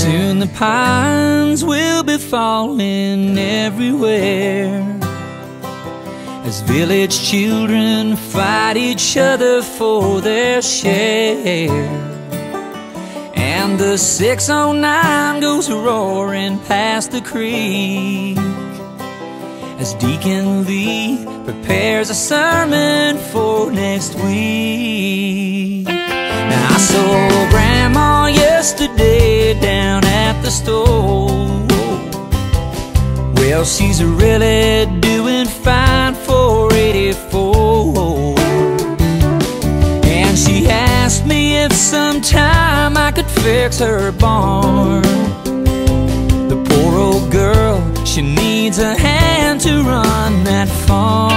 Soon the pines will be falling everywhere as village children fight each other for their share. And the 609 goes roaring past the creek as Deacon Lee prepares a sermon for next week. Now I saw Grandma yesterday down at the store. Well, she's really doing fine for 84. And she asked me if sometime I could fix her barn. The poor old girl, she needs a hand to run that farm.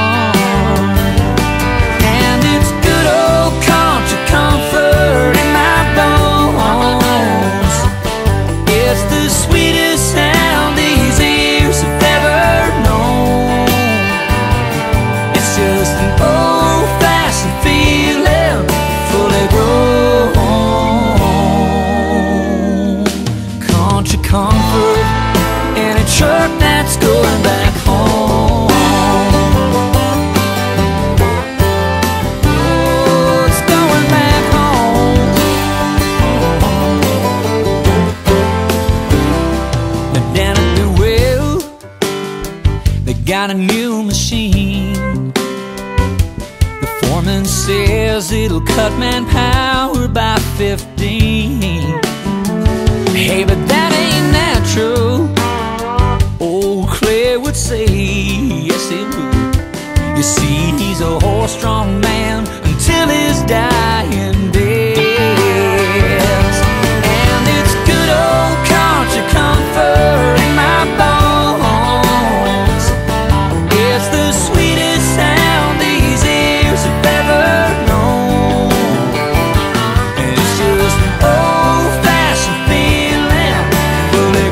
And it's good old country comfort in my bones. It's the sweetest sound these ears have ever known. It's just an old-fashioned feeling, fully grown. Country comfort in a truck that's going back home. Oh, it's going back home. Now down at the well, they got a new machine. The foreman says it'll cut manpower by 15. Hey, but that ain't natural. Old Clay would say, yes it would. You see, he's a horse-strong man until his dying days. And it's good old country comfort in my bones. It's the sweetest sound these ears have ever known. And it's just an old-fashioned feeling, fully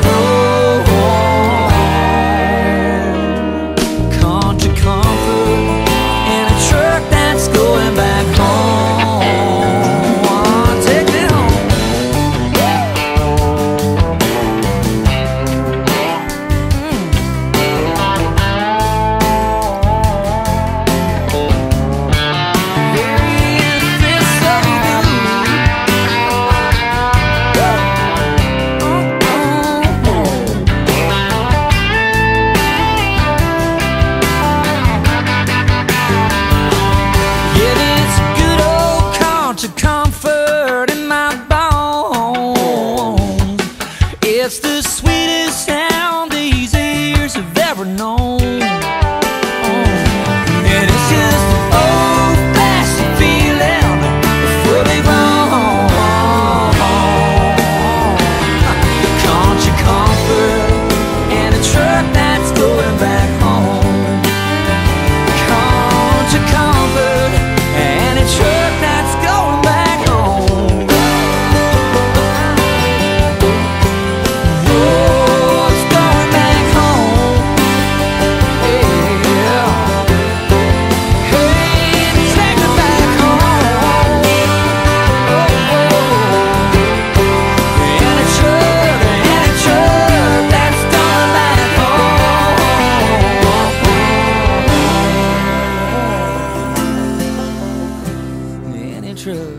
grown. Country comfort in a truck that's going back home. Take me home. It feels so good. Yeah, it's good old country comfort in my bones. It's the sweetest sound these ears have ever known. And it's just an old-fashioned feeling, fully grown. Country comfort in a truck that's going back home. Country comfort and a truck that's going back home. Oh, it's going back home. Yeah. Hey, take me back home. And a truck that's going back home. Any truck.